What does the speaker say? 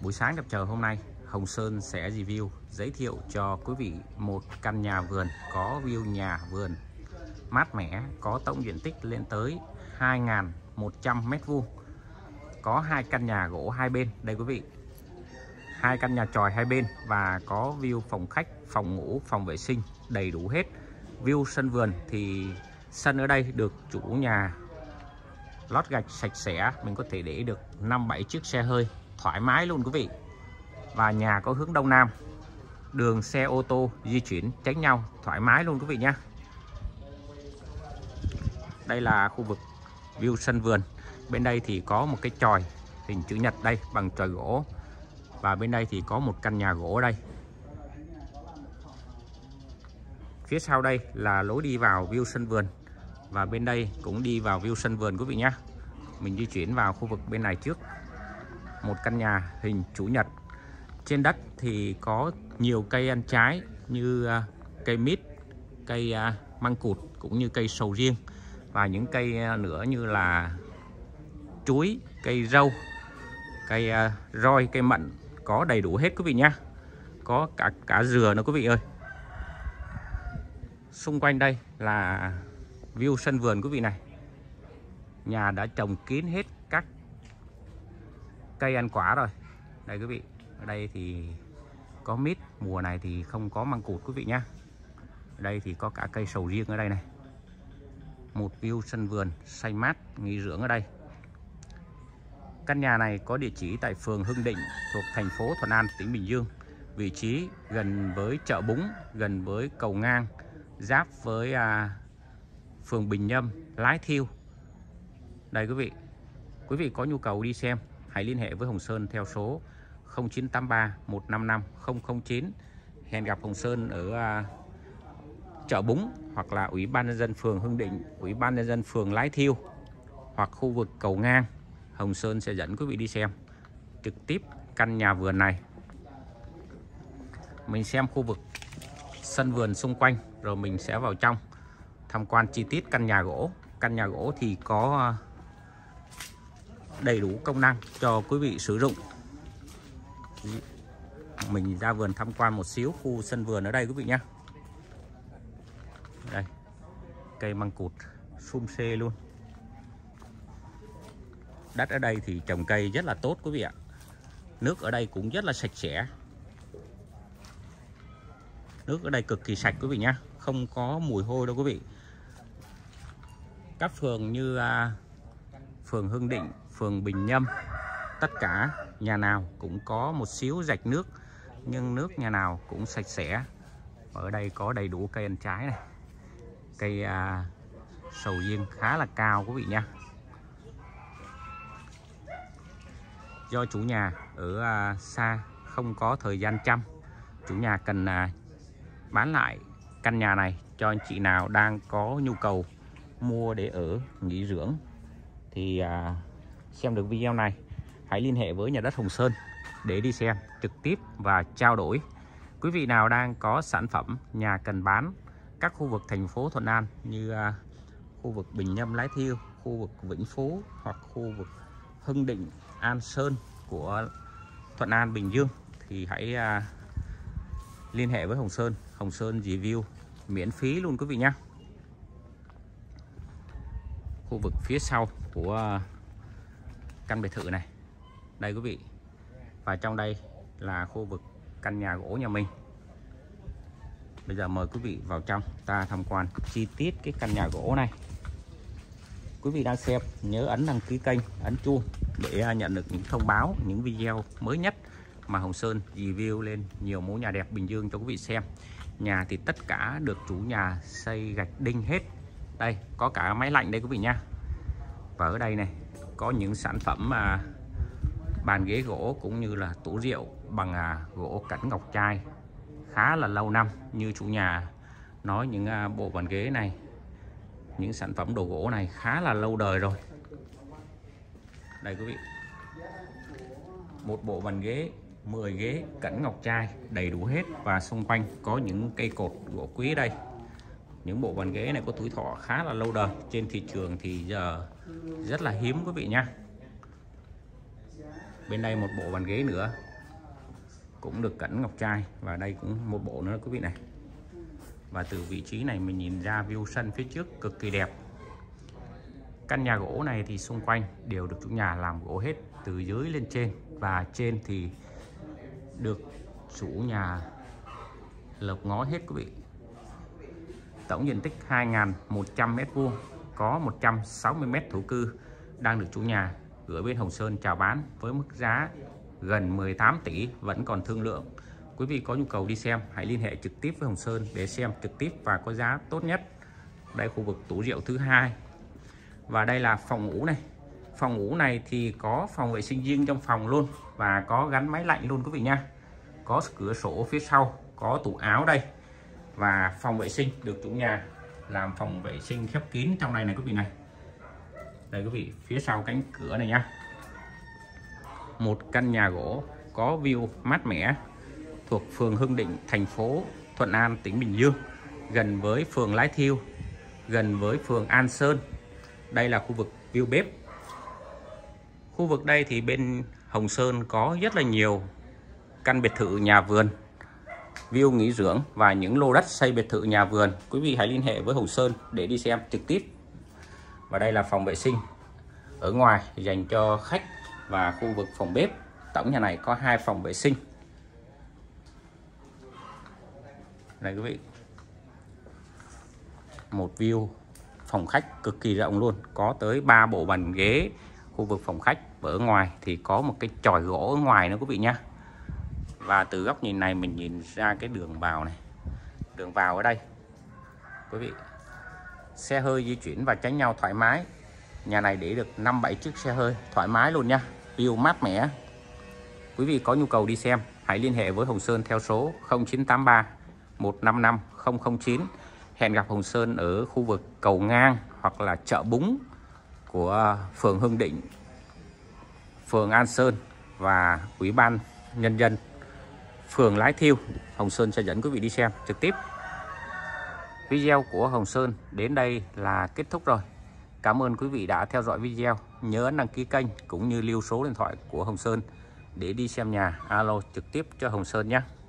Buổi sáng đẹp trời hôm nay, Hồng Sơn sẽ review giới thiệu cho quý vị một căn nhà vườn có view nhà vườn mát mẻ, có tổng diện tích lên tới 2.100 m². Có hai căn nhà gỗ hai bên đây quý vị. Hai căn nhà chòi hai bên và có view phòng khách, phòng ngủ, phòng vệ sinh đầy đủ hết. View sân vườn thì sân ở đây được chủ nhà lót gạch sạch sẽ, mình có thể để được 5-7 chiếc xe hơi thoải mái luôn quý vị. Và nhà có hướng đông nam, đường xe ô tô di chuyển tránh nhau thoải mái luôn quý vị nhé. Đây là khu vực view sân vườn. Bên đây thì có một cái chòi hình chữ nhật đây bằng chòi gỗ. Và bên đây thì có một căn nhà gỗ đây. Phía sau đây là lối đi vào view sân vườn. Và bên đây cũng đi vào view sân vườn quý vị nhé. Mình di chuyển vào khu vực bên này trước. Một căn nhà hình chữ nhật. Trên đất thì có nhiều cây ăn trái như cây mít, cây măng cụt cũng như cây sầu riêng. Và những cây nữa như là chuối, cây rau, cây roi, cây mận có đầy đủ hết quý vị nhé. Có cả dừa nữa quý vị ơi. Xung quanh đây là view sân vườn quý vị này. Nhà đã trồng kín hết các cây ăn quả rồi. Đây quý vị, ở đây thì có mít, mùa này thì không có măng cụt quý vị nhé. Ở đây thì có cả cây sầu riêng ở đây này. Một view sân vườn xanh mát, nghỉ dưỡng ở đây. Căn nhà này có địa chỉ tại phường Hưng Định thuộc thành phố Thuận An, tỉnh Bình Dương. Vị trí gần với chợ Búng, gần với cầu ngang, giáp với phường Bình Nhâm, Lái Thiêu. Đây quý vị. Quý vị có nhu cầu đi xem, hãy liên hệ với Hồng Sơn theo số 0983 155 009. Hẹn gặp Hồng Sơn ở chợ Búng hoặc là Ủy ban nhân dân phường Hưng Định, Ủy ban nhân dân phường Lái Thiêu hoặc khu vực cầu ngang. Hồng Sơn sẽ dẫn quý vị đi xem trực tiếp căn nhà vườn này. Mình xem khu vực sân vườn xung quanh rồi mình sẽ vào trong tham quan chi tiết căn nhà gỗ. Căn nhà gỗ thì có đầy đủ công năng cho quý vị sử dụng. Mình ra vườn tham quan một xíu khu sân vườn ở đây quý vị nhé. Đây, cây măng cụt sum xê luôn. Đất ở đây thì trồng cây rất là tốt quý vị ạ. Nước ở đây cũng rất là sạch sẽ. Nước ở đây cực kỳ sạch quý vị nhé, không có mùi hôi đâu quý vị. Các phường như phường Hưng Định, phường Bình Nhâm, tất cả nhà nào cũng có một xíu rạch nước, nhưng nước nhà nào cũng sạch sẽ. Ở đây có đầy đủ cây ăn trái này. Cây sầu riêng khá là cao quý vị nha. Do chủ nhà ở xa không có thời gian chăm, chủ nhà cần bán lại căn nhà này cho anh chị nào đang có nhu cầu mua để ở, nghỉ dưỡng. Thì xem được video này, hãy liên hệ với nhà đất Hồng Sơn để đi xem trực tiếp và trao đổi. Quý vị nào đang có sản phẩm nhà cần bán các khu vực thành phố Thuận An như khu vực Bình Nhâm, Lái Thiêu, khu vực Vĩnh Phú hoặc khu vực Hưng Định, An Sơn của Thuận An, Bình Dương thì hãy liên hệ với Hồng Sơn. Hồng Sơn review miễn phí luôn quý vị nhé. Khu vực phía sau của căn biệt thự này đây quý vị. Và trong đây là khu vực căn nhà gỗ nhà mình. Bây giờ mời quý vị vào trong ta tham quan chi tiết cái căn nhà gỗ này. Quý vị đang xem nhớ ấn đăng ký kênh, ấn chuông để nhận được những thông báo, những video mới nhất mà Hồng Sơn review lên nhiều mẫu nhà đẹp Bình Dương cho quý vị xem. Nhà thì tất cả được chủ nhà xây gạch đinh hết. Đây có cả máy lạnh đây quý vị nhá. Và ở đây này có những sản phẩm bàn ghế gỗ cũng như là tủ rượu bằng gỗ cảnh ngọc trai khá là lâu năm. Như chủ nhà nói, những bộ bàn ghế này, những sản phẩm đồ gỗ này khá là lâu đời rồi. Đây quý vị, một bộ bàn ghế, 10 ghế cảnh ngọc trai đầy đủ hết. Và xung quanh có những cây cột gỗ quý đây. Những bộ bàn ghế này có tuổi thọ khá là lâu đời, trên thị trường thì giờ rất là hiếm quý vị nha. Bên đây một bộ bàn ghế nữa cũng được cẩn ngọc trai, và đây cũng một bộ nữa quý vị này. Và từ vị trí này mình nhìn ra view sân phía trước cực kỳ đẹp. Căn nhà gỗ này thì xung quanh đều được chủ nhà làm gỗ hết từ dưới lên trên, và trên thì được chủ nhà lợp ngói hết quý vị. Tổng diện tích 2.100 m², có 160 m thổ cư đang được chủ nhà gửi bên Hồng Sơn chào bán với mức giá gần 18 tỷ, vẫn còn thương lượng. Quý vị có nhu cầu đi xem hãy liên hệ trực tiếp với Hồng Sơn để xem trực tiếp và có giá tốt nhất. Đây khu vực tủ rượu thứ hai. Và đây là phòng ngủ này. Phòng ngủ này thì có phòng vệ sinh riêng trong phòng luôn, và có gắn máy lạnh luôn quý vị nha. Có cửa sổ phía sau, có tủ áo đây. Và phòng vệ sinh được chủ nhà làm phòng vệ sinh khép kín trong này này quý vị này. Đây quý vị, phía sau cánh cửa này nha. Một căn nhà gỗ có view mát mẻ, thuộc phường Hưng Định, thành phố Thuận An, tỉnh Bình Dương, gần với phường Lái Thiêu, gần với phường An Sơn. Đây là khu vực view bếp. Khu vực đây thì bên Hồng Sơn có rất là nhiều căn biệt thự nhà vườn, view nghỉ dưỡng và những lô đất xây biệt thự nhà vườn. Quý vị hãy liên hệ với Hồng Sơn để đi xem trực tiếp. Và đây là phòng vệ sinh ở ngoài dành cho khách và khu vực phòng bếp. Tổng nhà này có 2 phòng vệ sinh. Đây quý vị, một view phòng khách cực kỳ rộng luôn, có tới 3 bộ bàn ghế. Khu vực phòng khách ở ngoài thì có một cái chòi gỗ ở ngoài nữa quý vị nhé. Và từ góc nhìn này mình nhìn ra cái đường vào này, đường vào ở đây quý vị, xe hơi di chuyển và tránh nhau thoải mái. Nhà này để được 5-7 chiếc xe hơi thoải mái luôn nha, view mát mẻ. Quý vị có nhu cầu đi xem hãy liên hệ với Hồng Sơn theo số 0983 155 009. Hẹn gặp Hồng Sơn ở khu vực cầu ngang hoặc là chợ Búng của phường Hưng Định, phường An Sơn và Ủy ban Nhân dân phường Lái Thiêu. Hồng Sơn sẽ dẫn quý vị đi xem trực tiếp. Video của Hồng Sơn đến đây là kết thúc rồi. Cảm ơn quý vị đã theo dõi video. Nhớ ấn đăng ký kênh cũng như lưu số điện thoại của Hồng Sơn để đi xem nhà alo trực tiếp cho Hồng Sơn nhé.